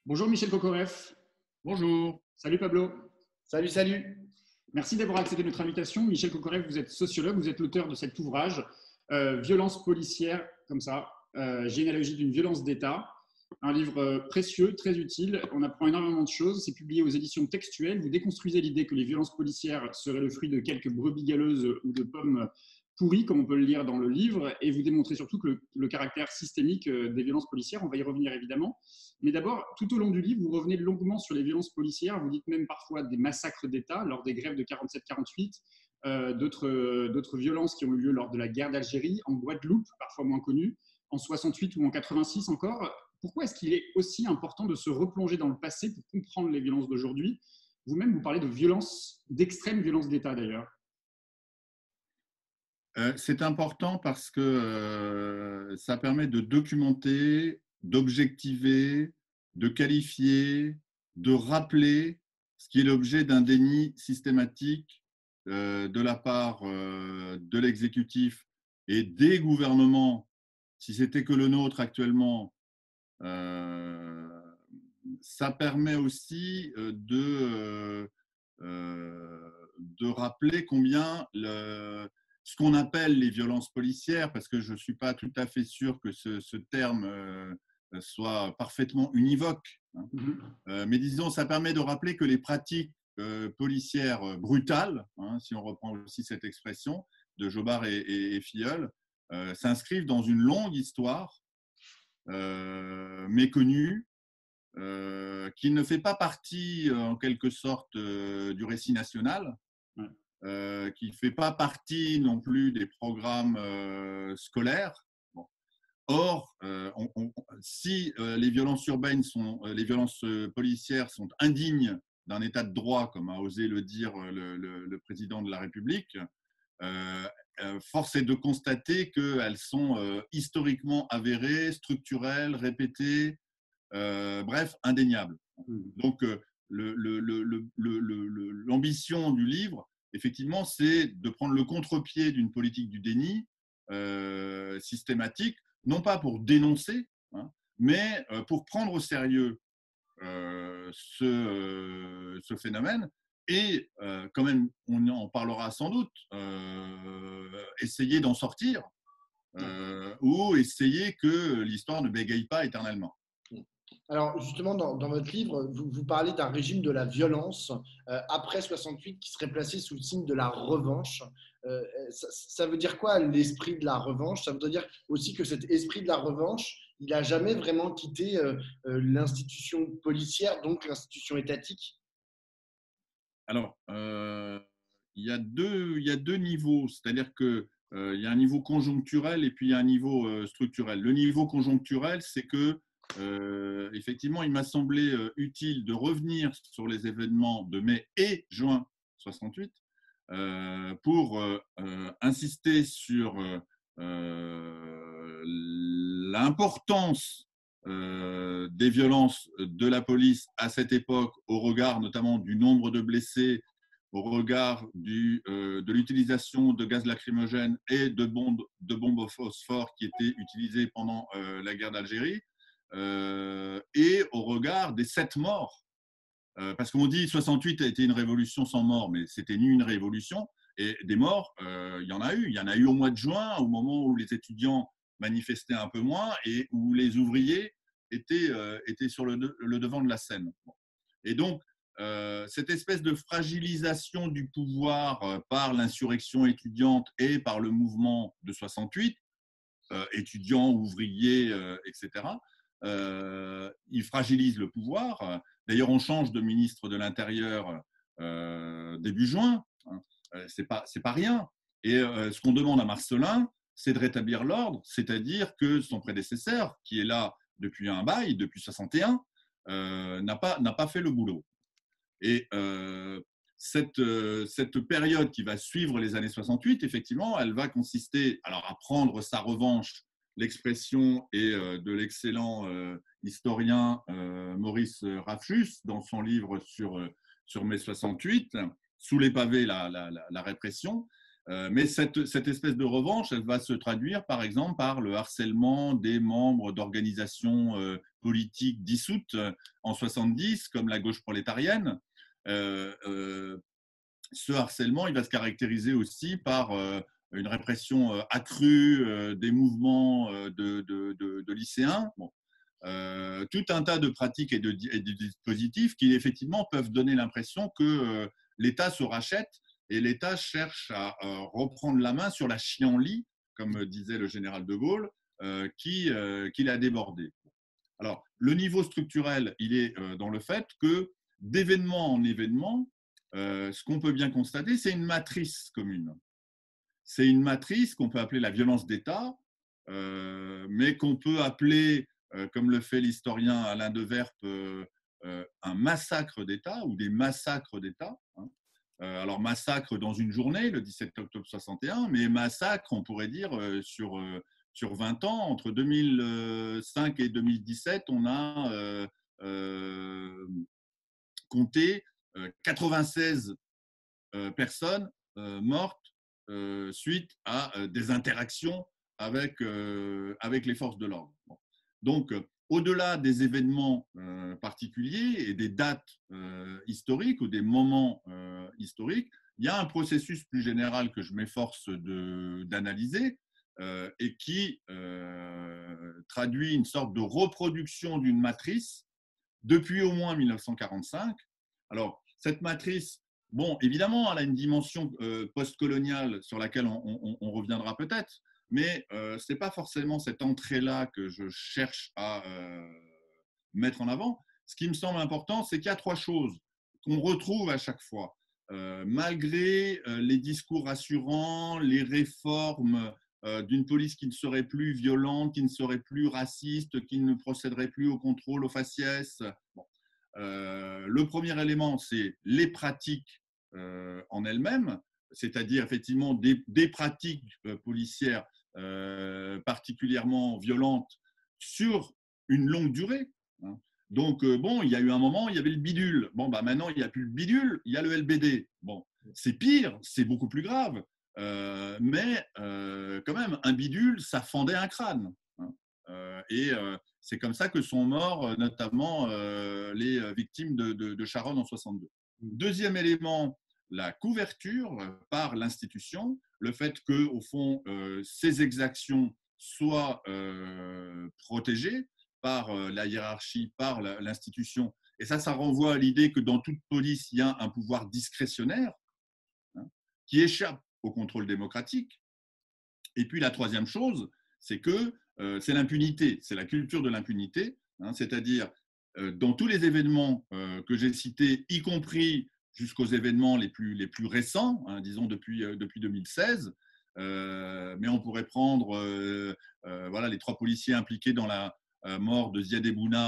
Bonjour Michel Kokoreff. Bonjour. Salut Pablo. Salut, salut. Merci d'avoir accepté notre invitation. Michel Kokoreff, vous êtes sociologue, vous êtes l'auteur de cet ouvrage, Violence policière, comme ça, généalogie d'une violence d'État. Un livre précieux, très utile. On apprend énormément de choses. C'est publié aux éditions textuelles. Vous déconstruisez l'idée que les violences policières seraient le fruit de quelques brebis galeuses ou de pommes pourries, comme on peut le lire dans le livre. Et vous démontrez surtout que le caractère systémique des violences policières, on va y revenir évidemment. Mais d'abord, tout au long du livre, vous revenez longuement sur les violences policières. Vous dites même parfois des massacres d'État lors des grèves de 47-48, d'autres violences qui ont eu lieu lors de la guerre d'Algérie, en Guadeloupe, parfois moins connue, en 68 ou en 86 encore. Pourquoi est-ce qu'il est aussi important de se replonger dans le passé pour comprendre les violences d'aujourd'hui? Vous-même, vous parlez de violence, d'extrême violence d'État d'ailleurs. C'est important parce que ça permet de documenter, d'objectiver, de qualifier, de rappeler ce qui est l'objet d'un déni systématique de la part de l'exécutif et des gouvernements. Si c'était que le nôtre actuellement, ça permet aussi de rappeler combien ce qu'on appelle les violences policières, parce que je ne suis pas tout à fait sûr que ce terme soit parfaitement univoque, hein. Mais disons, ça permet de rappeler que les pratiques policières brutales, hein, si on reprend aussi cette expression de Jobard et Filleul, s'inscrivent dans une longue histoire méconnue, qui ne fait pas partie en quelque sorte du récit national, qui ne fait pas partie non plus des programmes scolaires. Bon. Or, si les violences urbaines les violences policières sont indignes d'un état de droit, comme a osé le dire le président de la République, force est de constater qu'elles sont historiquement avérées, structurelles, répétées, bref, indéniables. Donc, l'ambition du livre, effectivement, c'est de prendre le contre-pied d'une politique du déni systématique, non pas pour dénoncer, hein, mais pour prendre au sérieux ce phénomène et quand même, on en parlera sans doute, essayer d'en sortir ou essayer que l'histoire ne bégaye pas éternellement. Alors, justement, dans votre livre, vous parlez d'un régime de la violence après 68 qui serait placé sous le signe de la revanche. Ça veut dire quoi, l'esprit de la revanche? Ça veut dire aussi que cet esprit de la revanche, il n'a jamais vraiment quitté l'institution policière, donc l'institution étatique? Alors, il y a deux niveaux, c'est-à-dire qu'il y a un niveau conjoncturel et puis il y a un niveau structurel. Le niveau conjoncturel, c'est que effectivement, il m'a semblé utile de revenir sur les événements de mai et juin 68 pour insister sur l'importance des violences de la police à cette époque, au regard notamment du nombre de blessés, au regard de l'utilisation de gaz lacrymogène et de bombes au phosphore qui étaient utilisées pendant la guerre d'Algérie. Et au regard des 7 morts. Parce qu'on dit 68 a été une révolution sans mort, mais c'était ni une révolution. Et des morts, il y en a eu. Il y en a eu au mois de juin, au moment où les étudiants manifestaient un peu moins et où les ouvriers étaient sur le devant de la scène. Et donc, cette espèce de fragilisation du pouvoir par l'insurrection étudiante et par le mouvement de 68, étudiants, ouvriers, etc., il fragilise le pouvoir. D'ailleurs, on change de ministre de l'Intérieur début juin. C'est pas rien. Et ce qu'on demande à Marcellin, c'est de rétablir l'ordre, c'est-à-dire que son prédécesseur, qui est là depuis un bail, depuis 61, n'a pas fait le boulot. Et cette période qui va suivre les années 68, effectivement, elle va consister alors, à prendre sa revanche. L'expression est de l'excellent historien Maurice Rafchus dans son livre sur mai 68, Sous les pavés, la répression. Mais cette espèce de revanche, elle va se traduire, par exemple, par le harcèlement des membres d'organisations politiques dissoutes en 70, comme la gauche prolétarienne. Ce harcèlement, il va se caractériser aussi par une répression accrue des mouvements de lycéens. Bon. Tout un tas de pratiques et de dispositifs qui, effectivement, peuvent donner l'impression que l'État se rachète et l'État cherche à reprendre la main sur la chienlit, comme disait le général de Gaulle, qui l'a débordé. Alors, le niveau structurel, il est dans le fait que d'événement en événement, ce qu'on peut bien constater, c'est une matrice commune. C'est une matrice qu'on peut appeler la violence d'État, mais qu'on peut appeler, comme le fait l'historien Alain Deverpe, un massacre d'État ou des massacres d'État. Hein. Alors, massacre dans une journée, le 17 octobre 61, mais massacre, on pourrait dire, sur 20 ans, entre 2005 et 2017, on a compté 96 personnes mortes suite à des interactions avec les forces de l'ordre. Bon. Donc, au-delà des événements particuliers et des dates historiques ou des moments historiques, il y a un processus plus général que je m'efforce d'analyser et qui traduit une sorte de reproduction d'une matrice depuis au moins 1945. Alors, cette matrice, bon, évidemment, elle a une dimension postcoloniale sur laquelle on reviendra peut-être, mais ce n'est pas forcément cette entrée-là que je cherche à mettre en avant. Ce qui me semble important, c'est qu'il y a trois choses qu'on retrouve à chaque fois. Malgré les discours rassurants, les réformes d'une police qui ne serait plus violente, qui ne serait plus raciste, qui ne procéderait plus au contrôle, au faciès. Bon. Le premier élément, c'est les pratiques en elles-mêmes, c'est-à-dire effectivement des pratiques policières particulièrement violentes sur une longue durée. Hein. Donc, bon, il y a eu un moment, il y avait le bidule. Bon, bah, maintenant, il n'y a plus le bidule, il y a le LBD. Bon, c'est pire, c'est beaucoup plus grave. Mais quand même, un bidule, ça fendait un crâne. Hein. C'est comme ça que sont morts notamment les victimes de Charonne en 62. Deuxième élément, la couverture par l'institution, le fait que, au fond, ces exactions soient protégées par la hiérarchie, par l'institution. Et ça renvoie à l'idée que dans toute police, il y a un pouvoir discrétionnaire, hein, qui échappe au contrôle démocratique. Et puis la troisième chose, c'est que c'est l'impunité, c'est la culture de l'impunité, hein, c'est-à-dire dans tous les événements que j'ai cités, y compris jusqu'aux événements les plus récents, hein, disons depuis 2016, mais on pourrait prendre voilà, les 3 policiers impliqués dans la mort de Ziad Ebouna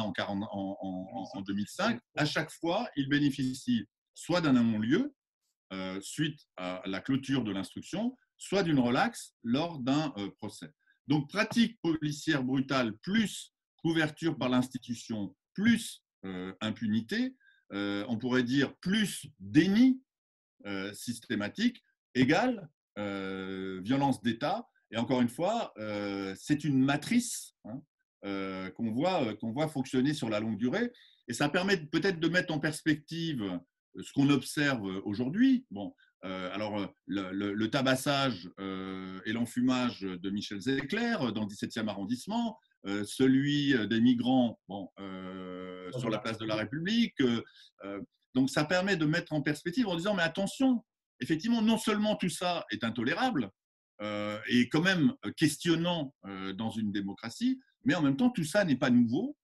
en 2005. À chaque fois, ils bénéficient soit d'un non-lieu suite à la clôture de l'instruction, soit d'une relaxe lors d'un procès. Donc, pratique policière brutale plus couverture par l'institution plus impunité, on pourrait dire plus déni systématique égale violence d'État. Et encore une fois, c'est une matrice, hein, qu'on voit fonctionner sur la longue durée. Et ça permet peut-être de mettre en perspective ce qu'on observe aujourd'hui. Bon, alors, le tabassage et l'enfumage de Michel Zecler dans le 17e arrondissement, celui des migrants bon, sur la place de la République. Donc, ça permet de mettre en perspective en disant, mais attention, effectivement, non seulement tout ça est intolérable et quand même questionnant dans une démocratie, mais en même temps, tout ça n'est pas nouveau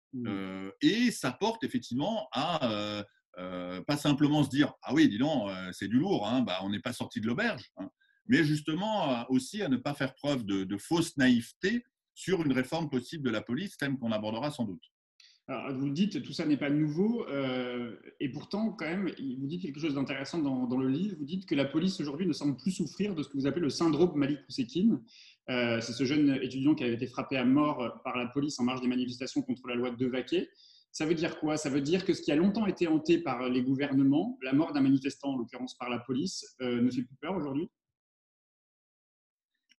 et ça porte effectivement à pas simplement se dire ah oui, dis donc, c'est du lourd, hein, bah, on n'est pas sorti de l'auberge, hein, mais justement aussi à ne pas faire preuve de fausse naïveté sur une réforme possible de la police, thème qu'on abordera sans doute. Alors, vous dites tout ça n'est pas nouveau, et pourtant, quand même, vous dites quelque chose d'intéressant dans le livre. Vous dites que la police aujourd'hui ne semble plus souffrir de ce que vous appelez le syndrome Malik Oussekine. C'est ce jeune étudiant qui avait été frappé à mort par la police en marge des manifestations contre la loi de Devaquet. Ça veut dire quoi? Ça veut dire que ce qui a longtemps été hanté par les gouvernements, la mort d'un manifestant, en l'occurrence par la police, ne fait plus peur aujourd'hui?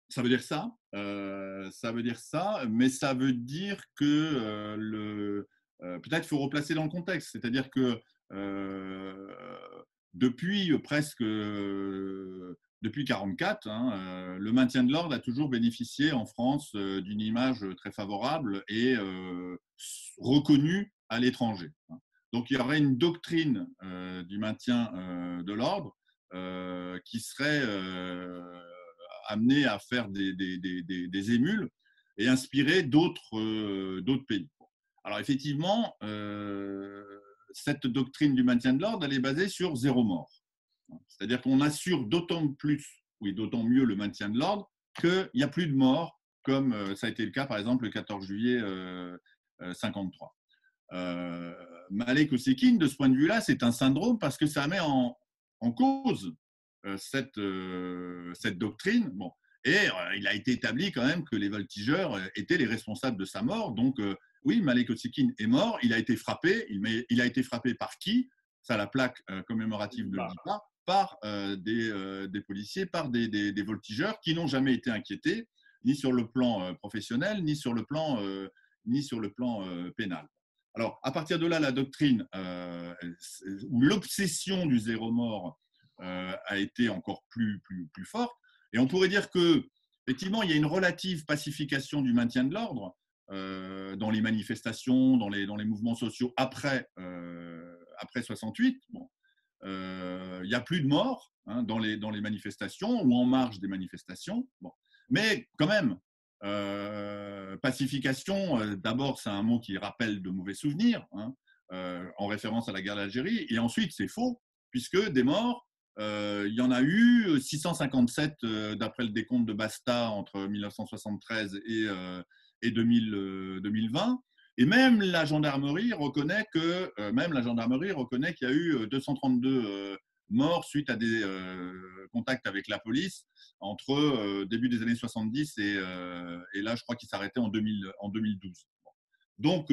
Ça veut dire ça. Ça veut dire ça, mais ça veut dire que peut-être il faut replacer dans le contexte. C'est-à-dire que euh, depuis presque depuis 1944, le maintien de l'ordre a toujours bénéficié en France d'une image très favorable et reconnue à l'étranger. Donc il y aurait une doctrine du maintien de l'ordre qui serait amenée à faire des émules et inspirer d'autres pays. Alors effectivement, cette doctrine du maintien de l'ordre, elle est basée sur zéro mort. C'est-à-dire qu'on assure d'autant plus, oui, d'autant mieux le maintien de l'ordre qu'il n'y a plus de morts, comme ça a été le cas par exemple le 14 juillet 1953. Malek Osekine, de ce point de vue-là, c'est un syndrome parce que ça met en cause cette doctrine. Bon. Et il a été établi quand même que les voltigeurs étaient les responsables de sa mort. Donc, oui, Malek Osekine est mort, il a été frappé. Il a été frappé par qui? Ça, la plaque commémorative ne le dit pas. Par des policiers, par des voltigeurs qui n'ont jamais été inquiétés, ni sur le plan professionnel, ni sur le plan pénal. Alors, à partir de là, la doctrine ou l'obsession du zéro mort a été encore plus forte. Et on pourrait dire que, effectivement, il y a une relative pacification du maintien de l'ordre dans les manifestations, dans les mouvements sociaux après 68. Bon. Il n'y a plus de morts dans les manifestations ou en marge des manifestations. Bon. Mais quand même, pacification, d'abord, c'est un mot qui rappelle de mauvais souvenirs, en référence à la guerre d'Algérie. Et ensuite, c'est faux, puisque des morts, il y en a eu 657 d'après le décompte de Basta entre 1973 et 2020. Et même la gendarmerie reconnaît qu'il y a eu 232 morts suite à des contacts avec la police entre début des années 70 et là, je crois qu'il s'arrêtait en 2012. Donc,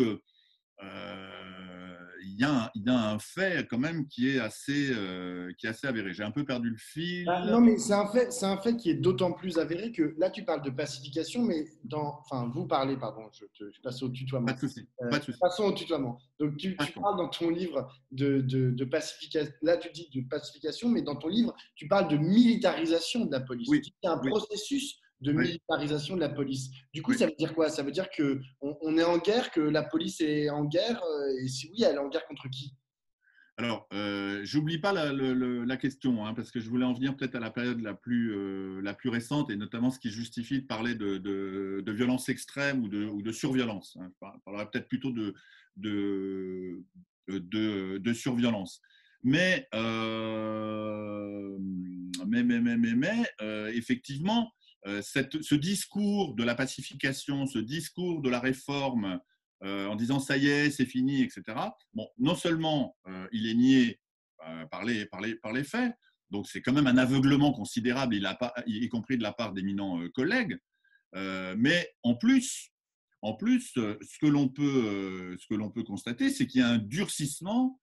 il y a un fait quand même qui est assez avéré. J'ai un peu perdu le fil. Non, mais c'est un fait qui est d'autant plus avéré que là, tu parles de pacification, mais enfin, vous parlez, pardon, je passe au tutoiement. Pas de souci. Pas de souci. Passons au tutoiement. Donc, tu parles dans ton livre de pacification. Là, tu dis de pacification, mais dans ton livre, tu parles de militarisation de la police. Oui. Il y a un processus de militarisation de la police. Du coup, ça veut dire quoi? Ça veut dire qu'on est en guerre, que la police est en guerre, et si oui, elle est en guerre contre qui? Alors, j'oublie pas la question, parce que je voulais en venir peut-être à la période la plus récente et notamment ce qui justifie de parler de violence extrême ou de surviolence. Je parlerai peut-être plutôt de surviolence. Mais effectivement, ce discours de la pacification, ce discours de la réforme, en disant ça y est, c'est fini, etc. Bon, non seulement il est nié par les faits, donc c'est quand même un aveuglement considérable, y compris de la part d'éminents collègues, mais en plus, ce que l'on peut constater, c'est qu'il y a un durcissement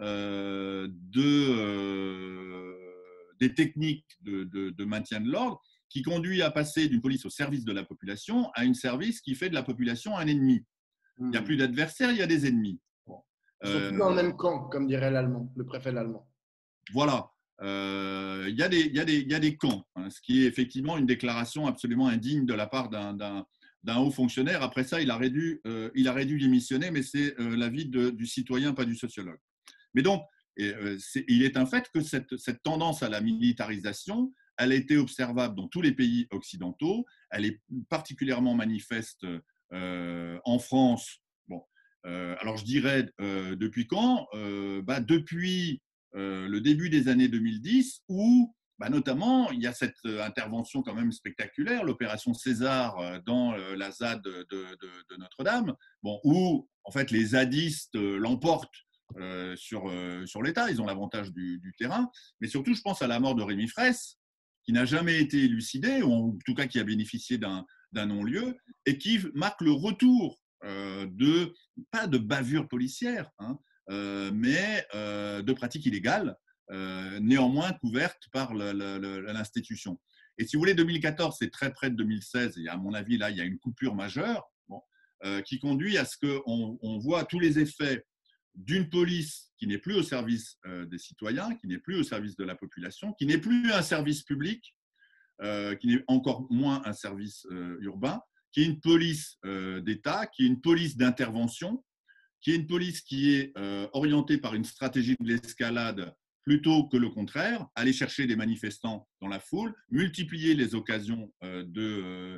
des techniques de maintien de l'ordre qui conduit à passer d'une police au service de la population à une service qui fait de la population un ennemi. Il n'y a plus d'adversaires, il y a des ennemis. Bon. Ils sont plus dans le même camp, comme dirait le préfet l'allemand. Voilà. Il y a des camps, ce qui est effectivement une déclaration absolument indigne de la part d'un haut fonctionnaire. Après ça, il aurait dû démissionner, mais c'est l'avis du citoyen, pas du sociologue. Mais donc, il est un fait que cette tendance à la militarisation, elle a été observable dans tous les pays occidentaux. Elle est particulièrement manifeste en France. Bon, alors je dirais depuis quand? Depuis le début des années 2010, où notamment il y a cette intervention quand même spectaculaire, l'opération César dans la ZAD de Notre-Dame, où en fait les zadistes l'emportent sur l'État, ils ont l'avantage du terrain, mais surtout je pense à la mort de Rémi Fraisse, qui n'a jamais été élucidé, ou en tout cas qui a bénéficié d'un non-lieu, et qui marque le retour pas de bavure policière, mais de pratiques illégales, néanmoins couvertes par l'institution. Et si vous voulez, 2014, c'est très près de 2016, et à mon avis, là, il y a une coupure majeure, bon, qui conduit à ce qu'on voit tous les effets d'une police qui n'est plus au service des citoyens, qui n'est plus au service de la population, qui n'est plus un service public, qui n'est encore moins un service urbain, qui est une police d'État, qui est une police d'intervention, qui est une police qui est orientée par une stratégie de l'escalade plutôt que le contraire, aller chercher des manifestants dans la foule, multiplier les occasions de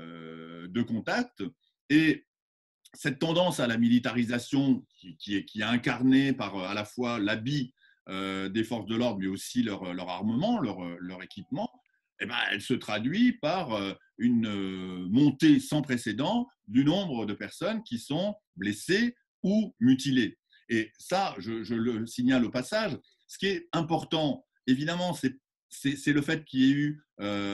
contact. Et cette tendance à la militarisation qui est incarnée par à la fois l'habit des forces de l'ordre, mais aussi leur armement, leur équipement, eh ben, elle se traduit par une montée sans précédent du nombre de personnes qui sont blessées ou mutilées. Et ça, je le signale au passage, ce qui est important, évidemment, c'est le fait qu'il y ait eu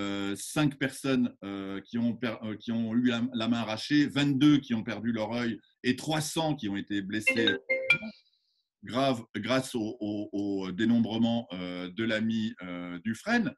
5 personnes qui ont eu la main arrachée, 22 qui ont perdu leur œil et 300 qui ont été blessés graves grâce au dénombrement de l'ami Dufresne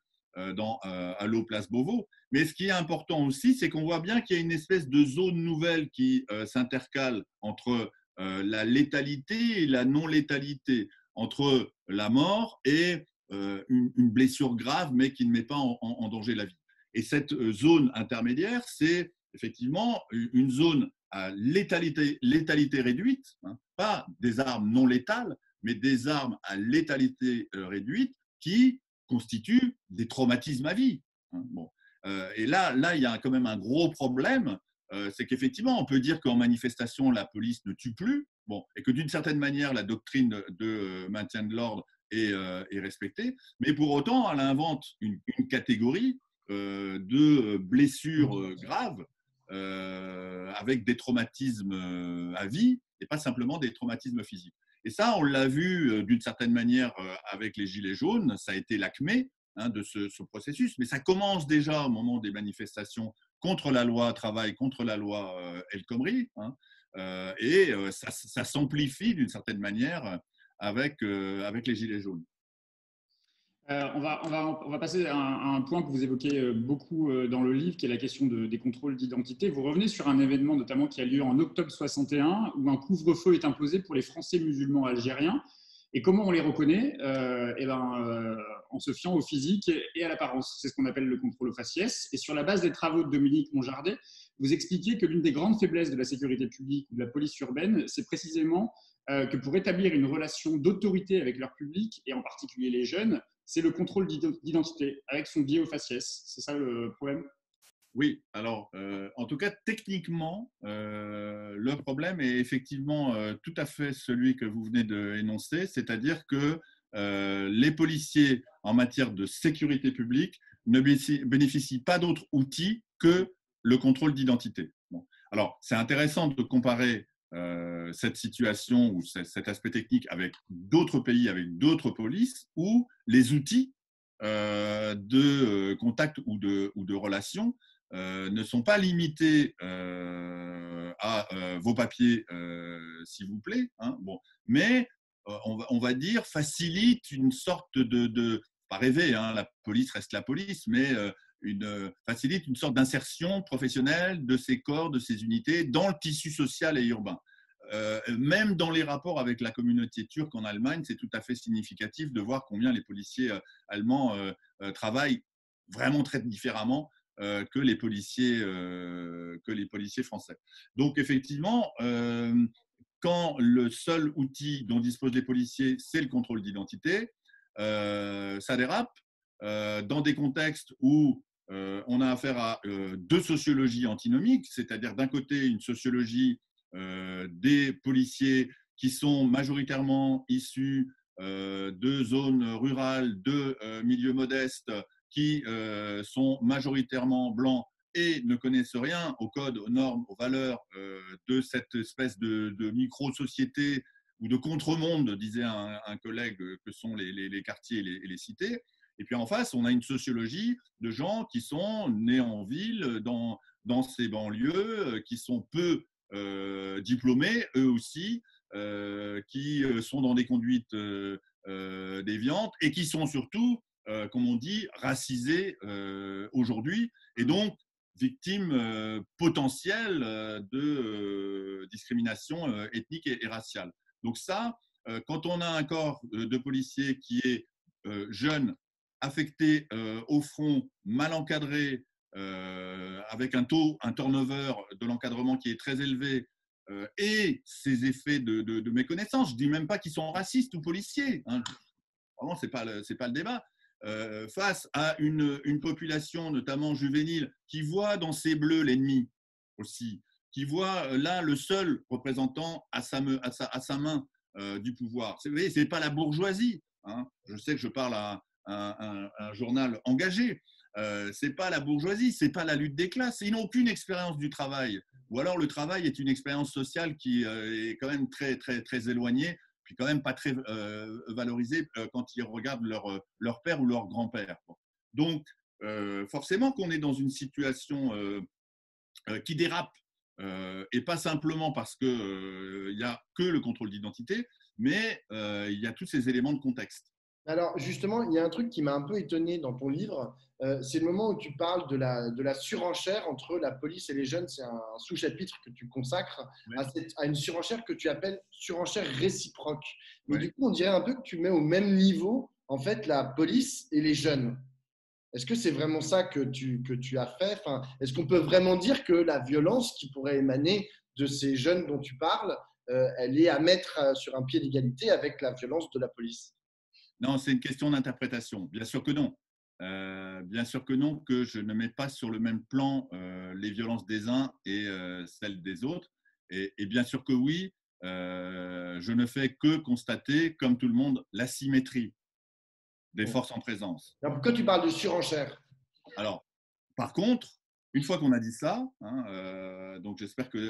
à l'eau Place Beauvau. Mais ce qui est important aussi, c'est qu'on voit bien qu'il y a une espèce de zone nouvelle qui s'intercale entre la létalité et la non-létalité, entre la mort et une blessure grave, mais qui ne met pas en danger la vie. Et cette zone intermédiaire, c'est effectivement une zone à létalité réduite, hein, pas des armes non létales, mais des armes à létalité réduite qui constituent des traumatismes à vie. Hein, bon. Et là, il y a quand même un gros problème, c'est qu'effectivement, on peut dire qu'en manifestation, la police ne tue plus, bon, et que d'une certaine manière, la doctrine de maintien de l'ordre est respectée, mais pour autant, elle invente une catégorie de blessures graves avec des traumatismes à vie et pas simplement des traumatismes physiques. Et ça, on l'a vu d'une certaine manière avec les Gilets jaunes, ça a été l'acmé de ce processus, mais ça commence déjà au moment des manifestations contre la loi travail, contre la loi El Khomri, et ça s'amplifie d'une certaine manière avec les Gilets jaunes. On va passer à un point que vous évoquez beaucoup dans le livre, qui est la question des contrôles d'identité. Vous revenez sur un événement notamment qui a lieu en octobre 61, où un couvre-feu est imposé pour les Français musulmans algériens. Et comment on les reconnaît en se fiant au physique et à l'apparence. C'est ce qu'on appelle le contrôle au faciès. Et sur la base des travaux de Dominique Monjardet, vous expliquez que l'une des grandes faiblesses de la sécurité publique ou de la police urbaine, c'est précisément que pour établir une relation d'autorité avec leur public, et en particulier les jeunes, c'est le contrôle d'identité avec son biais au faciès. C'est ça le problème ? Oui, alors en tout cas techniquement, le problème est effectivement tout à fait celui que vous venez d'énoncer, c'est-à-dire que les policiers en matière de sécurité publique ne bénéficient pas d'autres outils que le contrôle d'identité. Bon. Alors c'est intéressant de comparer cette situation ou cet aspect technique avec d'autres pays, avec d'autres polices, où les outils de contact ou de relation ne sont pas limités à vos papiers, s'il vous plaît, hein, bon, mais on va dire facilite une sorte pas rêver, hein, la police reste la police, mais facilite une sorte d'insertion professionnelle de ces corps, de ces unités dans le tissu social et urbain. Même dans les rapports avec la communauté turque en Allemagne, c'est tout à fait significatif de voir combien les policiers allemands travaillent vraiment très différemment que les policiers français. Donc effectivement, quand le seul outil dont disposent les policiers, c'est le contrôle d'identité, ça dérape dans des contextes où on a affaire à deux sociologies antinomiques, c'est-à-dire d'un côté une sociologie des policiers qui sont majoritairement issus de zones rurales, de milieux modestes, qui sont majoritairement blancs et ne connaissent rien aux codes, aux normes, aux valeurs de cette espèce de micro-société ou de contre-monde, disait un collègue, que sont les quartiers et les cités. Et puis en face, on a une sociologie de gens qui sont nés en ville, dans ces banlieues, qui sont peu diplômés, eux aussi, qui sont dans des conduites déviantes et qui sont surtout comme on dit, racisés aujourd'hui, et donc victimes potentielles de discrimination ethnique et raciale. Donc ça, quand on a un corps de policiers qui est jeune, affecté au front, mal encadré, avec un turnover de l'encadrement qui est très élevé, et ces effets de méconnaissance. Je ne dis même pas qu'ils sont racistes ou policiers, hein. Vraiment, ce n'est pas le débat. Face à une population, notamment juvénile, qui voit dans ces bleus l'ennemi aussi, qui voit là le seul représentant à sa main du pouvoir. Vous voyez, ce n'est pas la bourgeoisie, hein. Je sais que je parle à un journal engagé. Ce n'est pas la bourgeoisie, ce n'est pas la lutte des classes. Ils n'ont aucune expérience du travail. Ou alors le travail est une expérience sociale qui est quand même très, très, très éloignée, puis quand même pas très valorisée quand ils regardent leur père ou leur grand-père. Donc, forcément qu'on est dans une situation qui dérape, et pas simplement parce qu'il n'y a que le contrôle d'identité, mais il y a tous ces éléments de contexte. Alors, justement, il y a un truc qui m'a un peu étonné dans ton livre, c'est le moment où tu parles de la surenchère entre la police et les jeunes. C'est un sous-chapitre que tu consacres Ouais. à une surenchère que tu appelles surenchère réciproque. Mais Ouais. du coup, on dirait un peu que tu mets au même niveau, en fait, la police et les jeunes. Est-ce que c'est vraiment ça que tu as fait? Enfin, est-ce qu'on peut vraiment dire que la violence qui pourrait émaner de ces jeunes dont tu parles, elle est à mettre sur un pied d'égalité avec la violence de la police? Non, c'est une question d'interprétation. Bien sûr que non. Bien sûr que non, que je ne mets pas sur le même plan les violences des uns et celles des autres. Et bien sûr que oui, je ne fais que constater, comme tout le monde, l'asymétrie des forces en présence. Alors, pourquoi tu parles de surenchère? Alors, par contre, une fois qu'on a dit ça, hein, donc j'espère que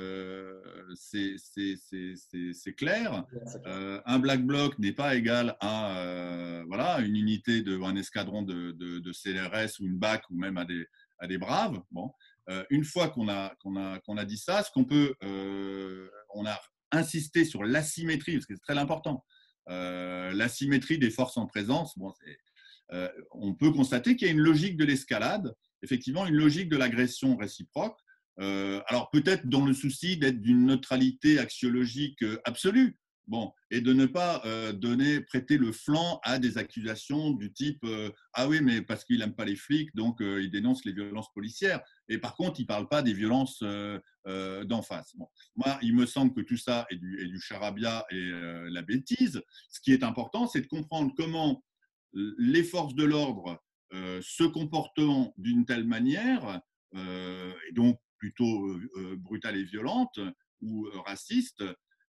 c'est clair. Un black bloc n'est pas égal à voilà, une unité un escadron de CRS ou une BAC ou même à des braves. Bon. Une fois qu'on a dit ça, ce qu'on peut, on a insisté sur l'asymétrie, parce que c'est très important. L'asymétrie des forces en présence, bon, on peut constater qu'il y a une logique de l'escalade, effectivement une logique de l'agression réciproque, alors peut-être dans le souci d'être d'une neutralité axiologique absolue, bon, et de ne pas prêter le flanc à des accusations du type ah oui, mais parce qu'il n'aime pas les flics, donc il dénonce les violences policières, et par contre il ne parle pas des violences d'en face. Bon. Moi, il me semble que tout ça est du charabia et la bêtise. Ce qui est important, c'est de comprendre comment les forces de l'ordre se comportant d'une telle manière, et donc plutôt brutale et violente ou raciste,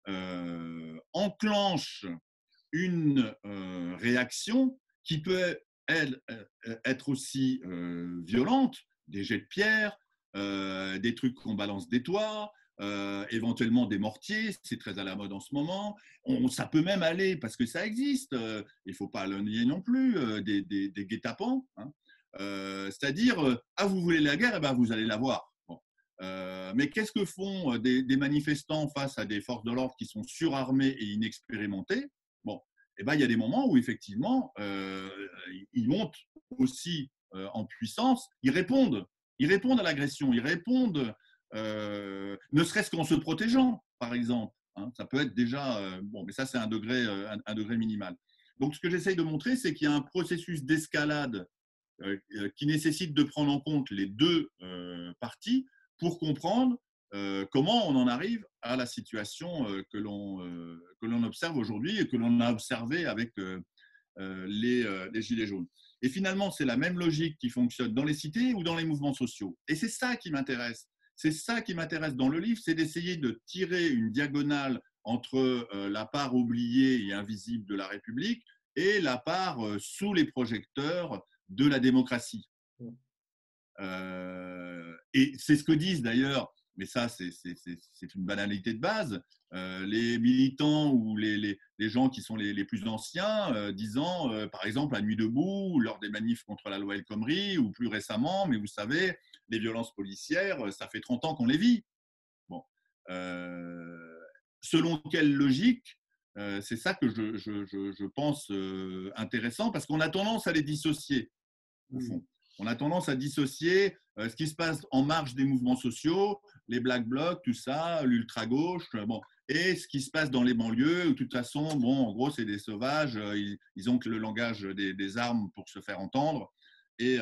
enclenche une réaction qui peut être aussi violente, des jets de pierre, des trucs qu'on balance des toits, éventuellement des mortiers, c'est très à la mode en ce moment. Ça peut même aller, parce que ça existe, il ne faut pas le nier non plus, des guet-apens, hein. C'est-à-dire, ah, vous voulez la guerre, eh ben, vous allez l'avoir. Bon. Mais qu'est-ce que font des manifestants face à des forces de l'ordre qui sont surarmées et inexpérimentées? Bon, eh ben, il y a des moments où effectivement, ils montent aussi en puissance, ils répondent à l'agression, ils répondent ne serait-ce qu'en se protégeant, par exemple, hein. Ça peut être déjà, bon, mais ça c'est un degré minimal. Donc ce que j'essaye de montrer, c'est qu'il y a un processus d'escalade qui nécessite de prendre en compte les deux parties pour comprendre comment on en arrive à la situation que l'on observe aujourd'hui et que l'on a observé avec les Gilets jaunes. Et finalement, c'est la même logique qui fonctionne dans les cités ou dans les mouvements sociaux. Et c'est ça qui m'intéresse. C'est ça qui m'intéresse dans le livre, c'est d'essayer de tirer une diagonale entre la part oubliée et invisible de la République et la part sous les projecteurs de la démocratie. Et c'est ce que disent d'ailleurs, mais ça c'est une banalité de base, les militants ou les gens qui sont les plus anciens disant par exemple à Nuit debout, lors des manifs contre la loi El Khomri, ou plus récemment, mais vous savez, les violences policières, ça fait 30 ans qu'on les vit. Bon. Selon quelle logique C'est ça que je pense intéressant, parce qu'on a tendance à les dissocier, au fond. On a tendance à dissocier ce qui se passe en marge des mouvements sociaux, les Black Blocs, tout ça, l'ultra-gauche, bon, et ce qui se passe dans les banlieues, où de toute façon, bon, en gros, c'est des sauvages, ils ont que le langage des armes pour se faire entendre, et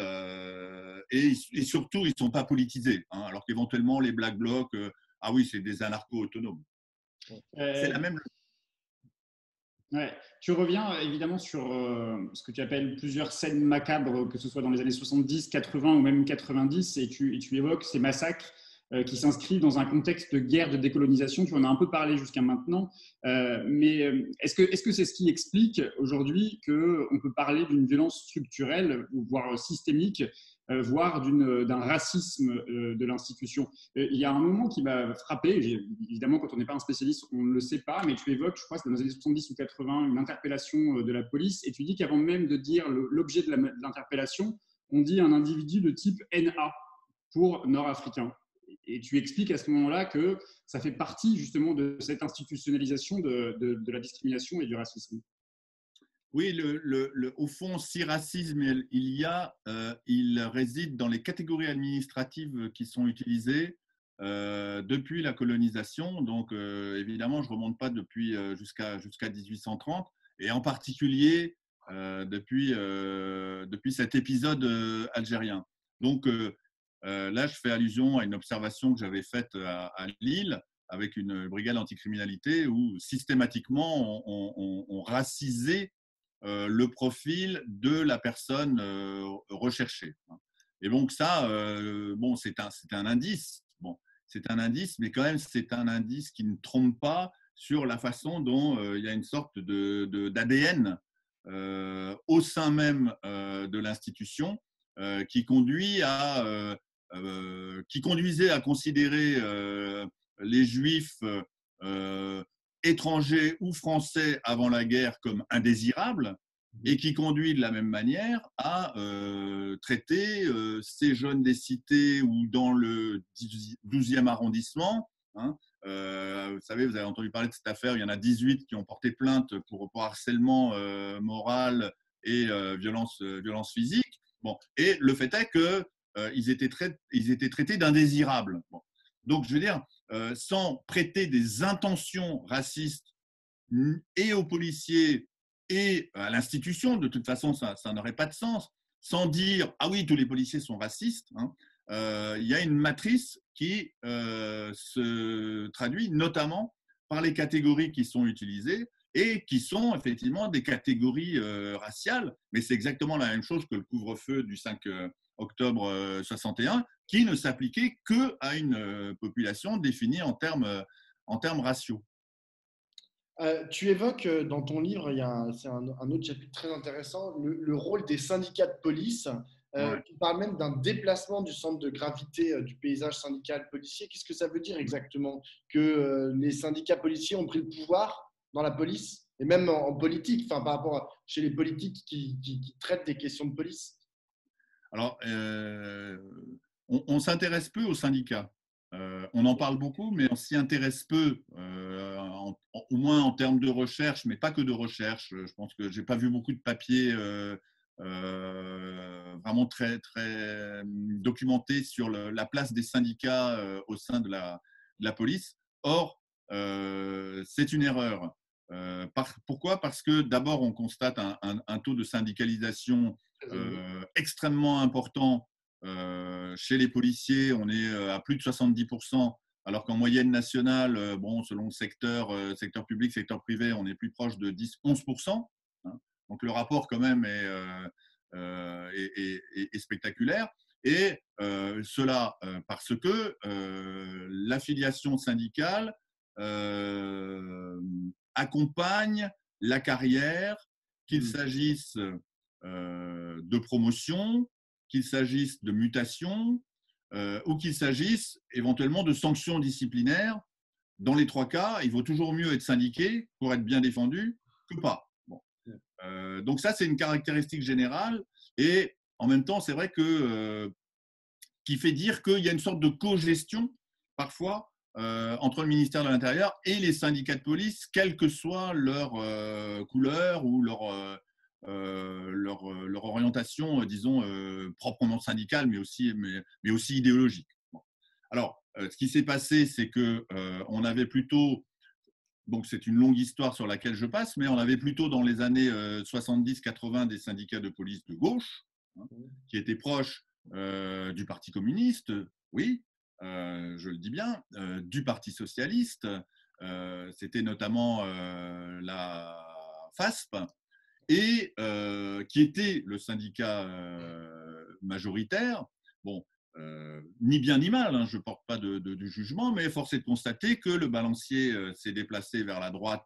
surtout, ils ne sont pas politisés, hein, alors qu'éventuellement, les Black Blocs, ah oui, c'est des anarchos autonomes. C'est la même. Ouais. Tu reviens évidemment sur ce que tu appelles plusieurs scènes macabres, que ce soit dans les années 70, 80 ou même 90, et tu évoques ces massacres qui s'inscrivent dans un contexte de guerre de décolonisation. Tu en as un peu parlé jusqu'à maintenant, mais est-ce que c'est ce qui explique aujourd'hui qu'on peut parler d'une violence structurelle, voire systémique, voire d'un racisme de l'institution? Il y a un moment qui m'a frappé, évidemment quand on n'est pas un spécialiste on ne le sait pas, mais tu évoques, je crois que c'est dans les années 70 ou 80, une interpellation de la police, et tu dis qu'avant même de dire l'objet de l'interpellation, on dit un individu de type NA pour nord-africain. Et tu expliques à ce moment-là que ça fait partie justement de cette institutionnalisation de la discrimination et du racisme. Oui, au fond, si racisme il y a, il réside dans les catégories administratives qui sont utilisées depuis la colonisation. Donc, évidemment, je ne remonte pas depuis jusqu'à 1830, et en particulier depuis cet épisode algérien. Donc, là, je fais allusion à une observation que j'avais faite à Lille avec une brigade anticriminalité où systématiquement on racisait le profil de la personne recherchée. Et donc ça, bon, c'est un indice. Bon, c'est un indice, mais quand même, c'est un indice qui ne trompe pas sur la façon dont il y a une sorte d'ADN au sein même de l'institution qui conduisait à considérer les Juifs étrangers ou français avant la guerre comme indésirables, et qui conduit de la même manière à traiter ces jeunes des cités ou dans le 12e arrondissement. Hein, vous savez, vous avez entendu parler de cette affaire, il y en a 18 qui ont porté plainte pour harcèlement moral et violence physique. Bon, et le fait est qu'ils étaient traités d'indésirables. Bon. Donc, je veux dire, sans prêter des intentions racistes et aux policiers et à l'institution, de toute façon, ça n'aurait pas de sens, sans dire « Ah oui, tous les policiers sont racistes hein, », il y a une matrice qui se traduit notamment par les catégories qui sont utilisées et qui sont effectivement des catégories raciales, mais c'est exactement la même chose que le couvre-feu du 5 octobre 61, qui ne s'appliquait qu'à une population définie en termes raciaux. Tu évoques dans ton livre, c'est un autre chapitre très intéressant, le rôle des syndicats de police. Ouais. Tu parles même d'un déplacement du centre de gravité du paysage syndical policier. Qu'est-ce que ça veut dire exactement? Que les syndicats policiers ont pris le pouvoir dans la police et même en politique, enfin, par rapport chez les politiques qui traitent des questions de police? Alors, on s'intéresse peu aux syndicats. On en parle beaucoup, mais on s'y intéresse peu, au moins en termes de recherche, mais pas que de recherche. Je pense que je n'ai pas vu beaucoup de papiers vraiment très, très documentés sur la place des syndicats au sein de la police. Or, c'est une erreur. Pourquoi? Parce que d'abord, on constate un taux de syndicalisation extrêmement important chez les policiers. On est à plus de 70%, alors qu'en moyenne nationale, bon, selon le secteur public, secteur privé, on est plus proche de 10-11%. Hein. Donc le rapport quand même est spectaculaire. Et cela parce que l'affiliation syndicale accompagne la carrière, qu'il s'agisse de promotion, qu'il s'agisse de mutation ou qu'il s'agisse éventuellement de sanctions disciplinaires. Dans les trois cas, il vaut toujours mieux être syndiqué pour être bien défendu que pas. Bon. Donc ça, c'est une caractéristique générale et en même temps, c'est vrai que qui fait dire qu'il y a une sorte de co-gestion parfois entre le ministère de l'Intérieur et les syndicats de police, quelle que soit leur couleur ou leur orientation, disons, proprement syndicale, mais aussi idéologique. Bon. Alors, ce qui s'est passé, c'est qu'on avait plutôt, donc c'est une longue histoire sur laquelle je passe, mais on avait plutôt dans les années 70-80 des syndicats de police de gauche, hein, qui étaient proches du Parti communiste, oui, je le dis bien, du Parti socialiste, c'était notamment la FASP, et qui était le syndicat majoritaire. Bon, ni bien ni mal, hein, je ne porte pas de jugement, mais force est de constater que le balancier s'est déplacé vers la droite,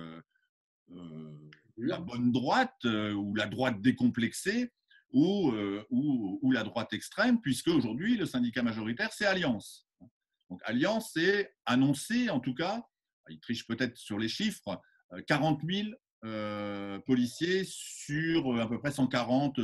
la bonne droite, ou la droite décomplexée, ou la droite extrême, puisque aujourd'hui, le syndicat majoritaire, c'est Alliance. Donc, Alliance, c'est annoncé, en tout cas, il triche peut-être sur les chiffres, 40 000 policiers sur à peu près 140,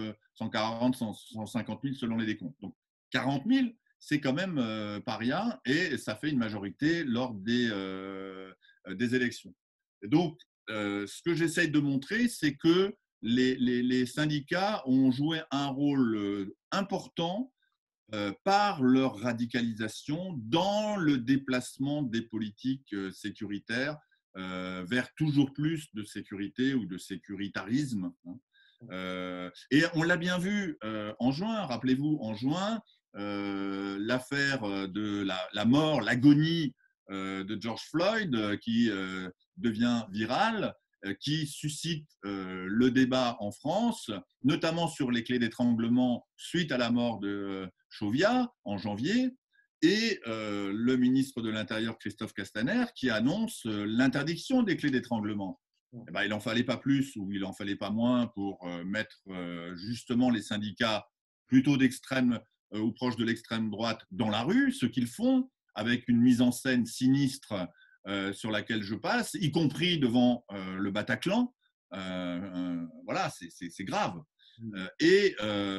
150 000 selon les décomptes. Donc, 40 000, c'est quand même pas rien, et ça fait une majorité lors des élections. Et donc, ce que j'essaye de montrer, c'est que les syndicats ont joué un rôle important par leur radicalisation dans le déplacement des politiques sécuritaires vers toujours plus de sécurité ou de sécuritarisme. Et on l'a bien vu en juin, rappelez-vous, en juin, l'affaire de la mort, l'agonie de George Floyd qui devient virale, qui suscite le débat en France, notamment sur les clés d'étranglement suite à la mort de Chauvia en janvier, et le ministre de l'Intérieur, Christophe Castaner, qui annonce l'interdiction des clés d'étranglement. Eh ben, il n'en fallait pas plus ou il n'en fallait pas moins pour mettre justement les syndicats plutôt d'extrême ou proches de l'extrême droite dans la rue, ce qu'ils font avec une mise en scène sinistre sur laquelle je passe, y compris devant le Bataclan. Voilà, c'est grave. Et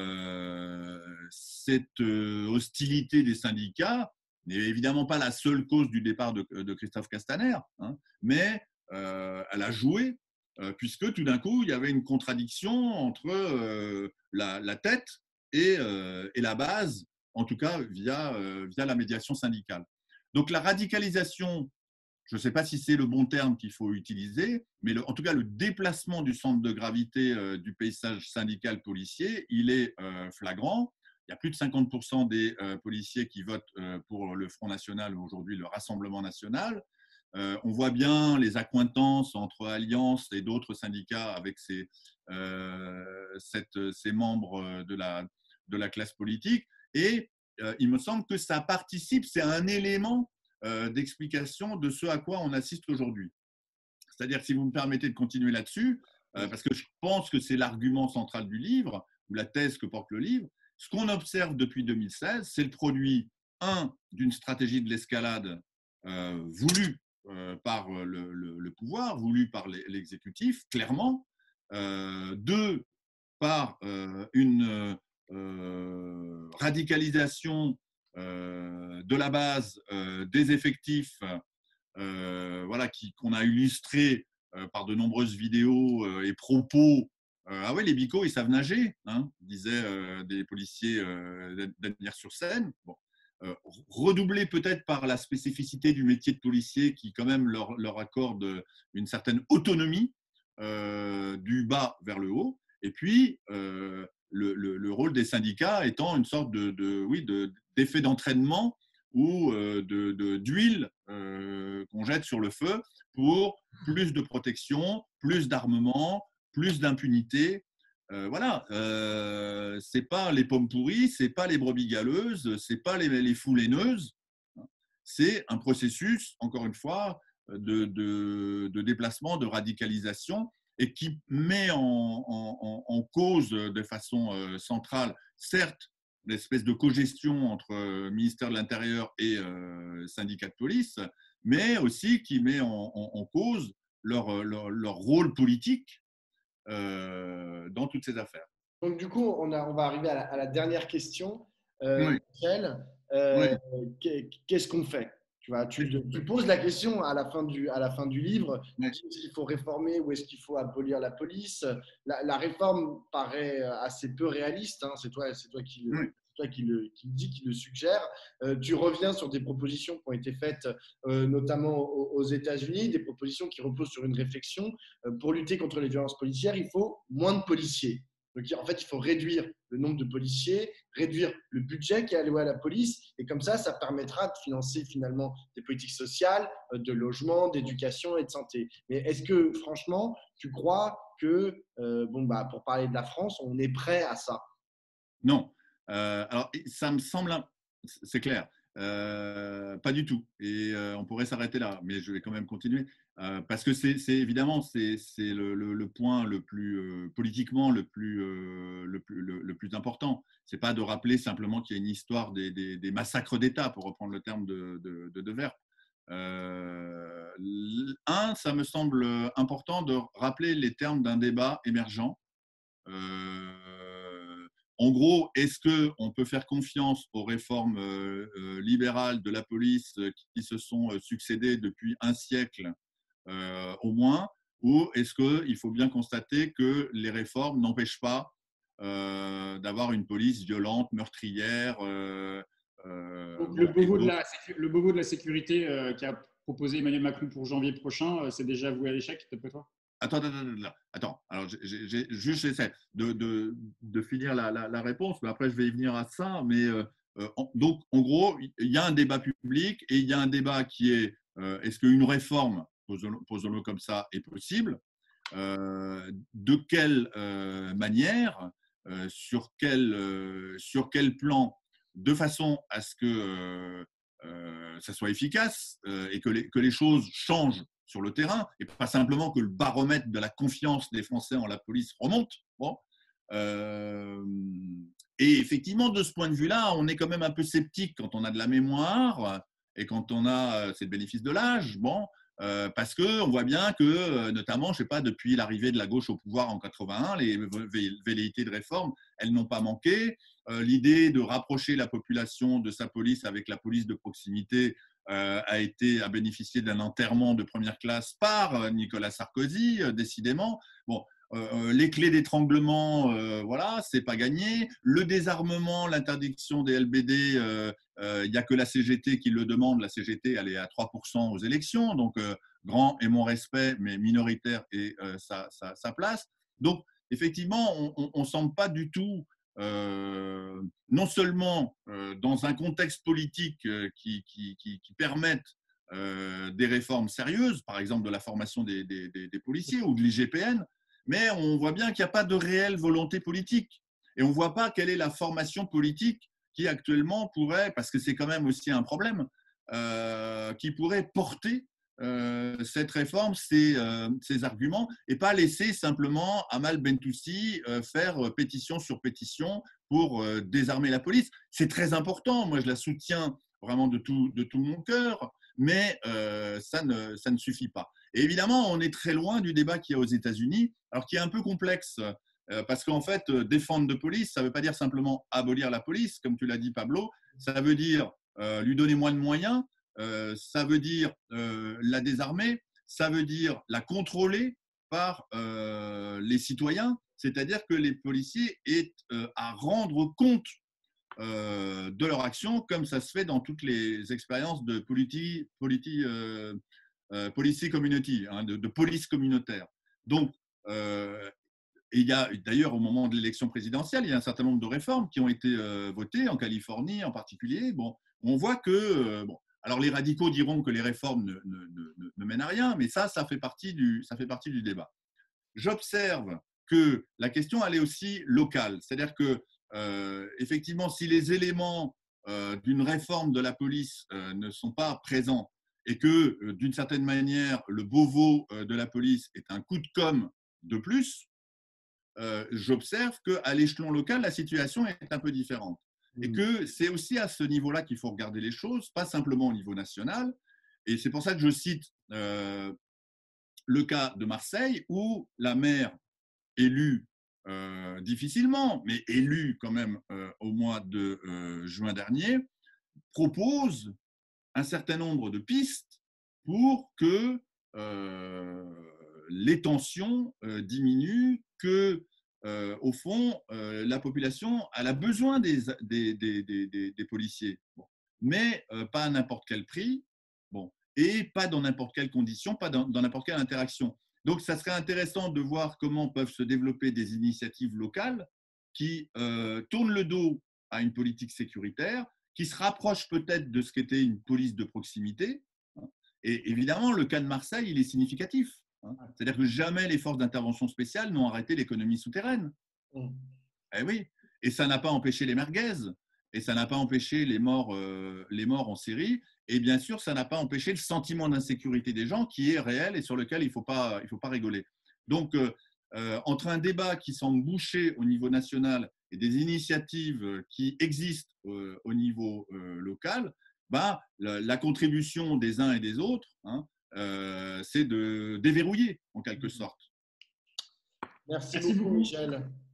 cette hostilité des syndicats n'est évidemment pas la seule cause du départ de Christophe Castaner, hein, mais elle a joué, puisque tout d'un coup, il y avait une contradiction entre la tête et la base, en tout cas via la médiation syndicale. Donc la radicalisation, je ne sais pas si c'est le bon terme qu'il faut utiliser, mais en tout cas, le déplacement du centre de gravité du paysage syndical policier, il est flagrant. Il y a plus de 50% des policiers qui votent pour le Front National, aujourd'hui le Rassemblement National. On voit bien les accointances entre Alliance et d'autres syndicats avec ces membres de la classe politique. Et il me semble que ça participe, c'est un élément d'explication de ce à quoi on assiste aujourd'hui. C'est-à-dire, si vous me permettez de continuer là-dessus, parce que je pense que c'est l'argument central du livre, ou la thèse que porte le livre, ce qu'on observe depuis 2016, c'est le produit, d'une stratégie de l'escalade voulue par le pouvoir, voulue par l'exécutif, clairement, deux, par une radicalisation de la base des effectifs, voilà, qu'on a illustré par de nombreuses vidéos et propos. Ah ouais, les bicots, ils savent nager, hein, disaient des policiers d'Asnières-sur-Seine. Bon. Redoublé peut-être par la spécificité du métier de policier qui quand même leur accorde une certaine autonomie du bas vers le haut. Et puis, le rôle des syndicats étant une sorte d'effet d'entraînement ou d'huile qu'on jette sur le feu pour plus de protection, plus d'armement, plus d'impunité. Voilà, c'est pas les pommes pourries, c'est pas les brebis galeuses, c'est pas les foules haineuses. C'est un processus, encore une fois, de déplacement, de radicalisation, et qui met en cause de façon centrale, certes, l'espèce de cogestion entre ministère de l'Intérieur et syndicats de police, mais aussi qui met en cause leur rôle politique dans toutes ces affaires. Donc, du coup, on va arriver à la dernière question. Oui. Michel, Oui. qu'est-ce qu'on fait? Tu vois, tu poses la question à la fin du livre, Ouais. est-ce qu'il faut réformer ou est-ce qu'il faut abolir la police? La réforme paraît assez peu réaliste, hein, Ouais. qui le dit, qui le suggère. Tu reviens sur des propositions qui ont été faites notamment aux États-Unis, des propositions qui reposent sur une réflexion. Pour lutter contre les violences policières, il faut moins de policiers. Donc, en fait, il faut réduire le nombre de policiers, réduire le budget qui est alloué à la police, et comme ça permettra de financer finalement des politiques sociales, de logement, d'éducation et de santé. Mais est-ce que, franchement, tu crois que, pour parler de la France, on est prêt à ça? Non. Alors, ça me semble, c'est clair, pas du tout. Et on pourrait s'arrêter là, mais je vais quand même continuer. Parce que évidemment, c'est le point le plus politiquement le plus important. C'est pas de rappeler simplement qu'il y a une histoire des massacres d'État, pour reprendre le terme de Devers. Ça me semble important de rappeler les termes d'un débat émergent. En gros, est-ce qu'on peut faire confiance aux réformes libérales de la police qui se sont succédées depuis un siècle au moins, ou est-ce qu'il faut bien constater que les réformes n'empêchent pas d'avoir une police violente, meurtrière Donc, bon, et d'autres. le Beauvau de la sécurité qu'a proposé Emmanuel Macron pour janvier prochain, c'est déjà voué à l'échec, d'après toi? Attends. Alors, juste j'essaie de finir la réponse, mais après je vais y venir à ça. Mais donc, en gros, il y a un débat public et il y a un débat qui est est-ce qu'une réforme, posons-le comme ça, est possible? De quelle manière, sur quel plan, de façon à ce que ça soit efficace et que les choses changent sur le terrain, et pas simplement que le baromètre de la confiance des Français en la police remonte. Bon. Euh, et effectivement, de ce point de vue-là, on est quand même un peu sceptique quand on a de la mémoire et quand on a, c'est le bénéfice de l'âge. Bon, parce qu'on voit bien que, notamment, je sais pas, depuis l'arrivée de la gauche au pouvoir en 81, les velléités de réforme, elles n'ont pas manqué. L'idée de rapprocher la population de sa police avec la police de proximité a bénéficié d'un enterrement de première classe par Nicolas Sarkozy, décidément. Bon, les clés d'étranglement, voilà, c'est pas gagné. Le désarmement, l'interdiction des LBD, il n'y a que la CGT qui le demande. La CGT, elle est à 3% aux élections, donc grand et mon respect, mais minoritaire et sa place. Donc, effectivement, on ne semble pas du tout, non seulement dans un contexte politique qui permette des réformes sérieuses, par exemple de la formation des policiers ou de l'IGPN, mais on voit bien qu'il n'y a pas de réelle volonté politique. Et on ne voit pas quelle est la formation politique qui actuellement pourrait, parce que c'est quand même aussi un problème, qui pourrait porter cette réforme, ces arguments, et pas laisser simplement Amal Bentoussi faire pétition sur pétition pour désarmer la police. C'est très important, moi je la soutiens vraiment de tout mon cœur, mais ça ne suffit pas. Et évidemment, on est très loin du débat qu'il y a aux États-Unis, alors qui est un peu complexe, parce qu'en fait, défendre de police, ça ne veut pas dire simplement abolir la police, comme tu l'as dit, Pablo, ça veut dire lui donner moins de moyens, ça veut dire la désarmer, ça veut dire la contrôler par les citoyens, c'est-à-dire que les policiers aient à rendre compte de leur action, comme ça se fait dans toutes les expériences de policy community, hein, de police communautaire. Donc, et il y a d'ailleurs au moment de l'élection présidentielle, il y a un certain nombre de réformes qui ont été votées en Californie en particulier. Bon, on voit que bon, alors les radicaux diront que les réformes ne mènent à rien, mais ça fait partie du débat. J'observe que la question elle est aussi locale, c'est-à-dire que effectivement, si les éléments d'une réforme de la police ne sont pas présents et que d'une certaine manière le Beauvau de la police est un coup de com' de plus, j'observe qu'à l'échelon local, la situation est un peu différente. Et que c'est aussi à ce niveau-là qu'il faut regarder les choses, pas simplement au niveau national. Et c'est pour ça que je cite le cas de Marseille, où la maire élue difficilement, mais élue quand même au mois de juin dernier, propose un certain nombre de pistes pour que les tensions diminuent, que, au fond, la population elle a besoin des policiers. Bon. Mais pas à n'importe quel prix, bon, et pas dans n'importe quelle condition, pas dans n'importe quelle interaction. Donc, ça serait intéressant de voir comment peuvent se développer des initiatives locales qui tournent le dos à une politique sécuritaire, qui se rapprochent peut-être de ce qu'était une police de proximité. Et évidemment, le cas de Marseille, il est significatif. C'est-à-dire que jamais les forces d'intervention spéciales n'ont arrêté l'économie souterraine. Eh oui. Et ça n'a pas empêché les merguez, et ça n'a pas empêché les morts en série, et bien sûr, ça n'a pas empêché le sentiment d'insécurité des gens qui est réel et sur lequel il ne faut pas rigoler. Donc, entre un débat qui semble bouché au niveau national et des initiatives qui existent au niveau local, bah, la contribution des uns et des autres, c'est de déverrouiller en quelque sorte. Merci beaucoup, Michel.